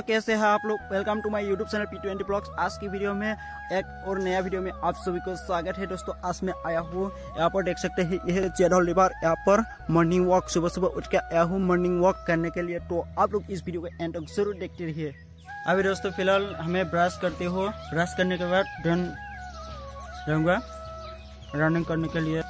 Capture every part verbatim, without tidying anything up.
कैसे हैं आप लोग। Welcome to my YouTube channel P twenty blogs. आज की वीडियो में एक और नया वीडियो में आप सभी को स्वागत है दोस्तों। आज मैं आया हूँ, यहाँ पर देख सकते हैं यह चेडोल रिवर, यहाँ पर मॉर्निंग वॉक सुबह सुबह उठ के आया हूँ मॉर्निंग वॉक करने के लिए। तो आप लोग इस वीडियो को एंड तक जरूर देखते रहिए। अभी दोस्तों फिलहाल हमें ब्रश करते हो, ब्रश करने के बाद रन रहूँगा रनिंग करने के लिए।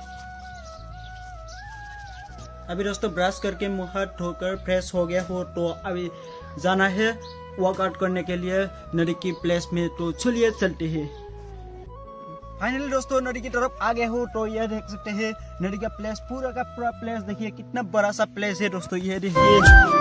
अभी दोस्तों ब्रश करके मुँह हाथ धोकर फ्रेश हो गया हो, तो अभी जाना है वर्कआउट करने के लिए नदी की प्लेस में। तो चलिए चलते हैं। फाइनली दोस्तों नदी की तरफ आ गए हो, तो यह देख सकते हैं नदी का प्लेस, पूरा का पूरा प्लेस देखिए कितना बड़ा सा प्लेस है दोस्तों। ये देखिए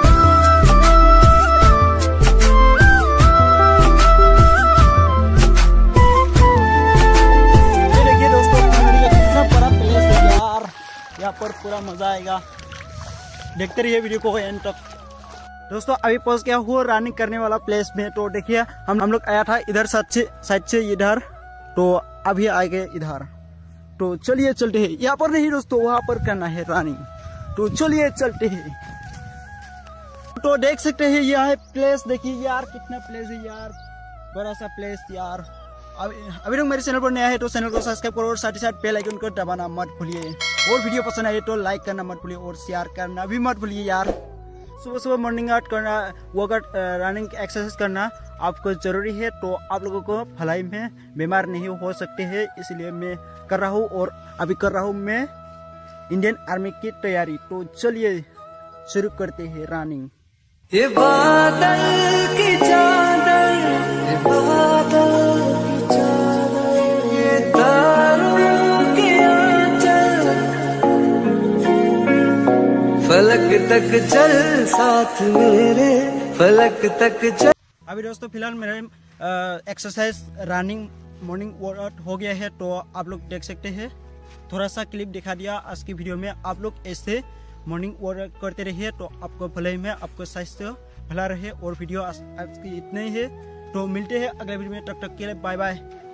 यहाँ पर पूरा मजा आएगा, देखते रहिए वीडियो को एंड तक। दोस्तों अभी पहुंच गया हूँ रनिंग करने वाला प्लेस में। तो देखिए हम हम लोग आया था इधर साइड से साइड से इधर, तो अभी आ गए इधर। तो चलिए चलते हैं। यहाँ पर नहीं दोस्तों, वहां पर करना है रनिंग। तो चलिए चलते हैं। तो देख सकते हैं यह है प्लेस, देखिए यार कितना प्लेस है यार, बड़ा सा प्लेस यार। अभी अभी लोग मेरे चैनल पर नया है तो चैनल को सब्सक्राइब करो और साथ ही साथ बेल आइकन को दबाना मत भूलिए। और वीडियो पसंद आए तो लाइक करना मत भूलिए और शेयर करना भी मत भूलिए यार। सुबह सुबह मॉर्निंग आउट करना, वर्कआउट, रनिंग, एक्सरसाइज करना आपको जरूरी है। तो आप लोगों को भलाई में बीमार नहीं हो सकते हैं, इसलिए मैं कर रहा हूँ। और अभी कर रहा हूँ मैं इंडियन आर्मी की तैयारी। तो चलिए शुरू करते हैं रनिंग। ये बादल की चादर, ये बादल की चादर, ये तारों के आंचल, फलक तक चल साथ मेरे, फलक तक चल। अभी दोस्तों फिलहाल मेरे एक्सरसाइज रनिंग मॉर्निंग वर्कआउट हो गया है, तो आप लोग देख सकते हैं। थोड़ा सा क्लिप दिखा दिया आज की वीडियो में। आप लोग ऐसे मॉर्निंग वर्कआउट करते रहिए तो आपको भलाई में, आपको स्वास्थ्य भला रहे। और वीडियो आज, आज की इतने ही है, तो मिलते हैं अगले वीडियो में। तब तक के लिए बाय बाय।